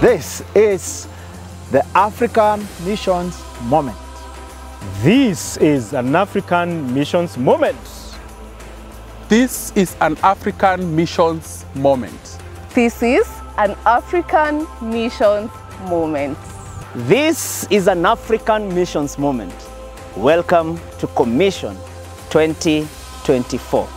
This is the African Missions Moment. This is an African Missions Moment. This is an African Missions Moment. This is an African Missions Moment. This is an African Missions Moment. Welcome to Commission 2024.